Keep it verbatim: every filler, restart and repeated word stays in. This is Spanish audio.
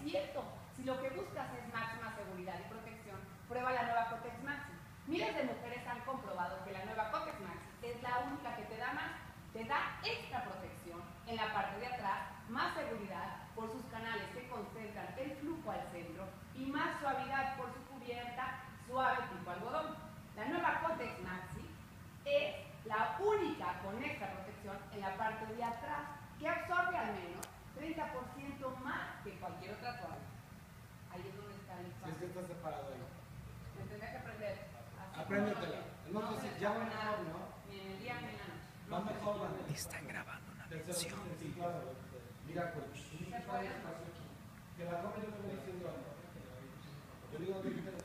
cierto. Si lo que buscas es máxima seguridad y protección, prueba la nueva Cotex Maxi. Miles de mujeres han comprobado que la nueva Cotex Maxi es la única que te da más, te da extra protección en la parte de atrás, más seguridad por sus canales que concentran el flujo al centro y más suavidad por su cubierta suave tipo algodón. La nueva Cotex Maxi es la única con extra protección en la parte de atrás que absorbe al menos treinta por ciento más que cualquier otra toalla. Ahí es donde está el espacio. Si es que está separado ahí. Me tendría que aprender. Apréndetela. No, no, sé, ya va mejor, ¿no? Ni en el día ni en la noche. Va mejor, ¿no? Están grabando una mención. Sí, claro. Mira, pues. Que la come yo te voy diciendo algo. Yo digo que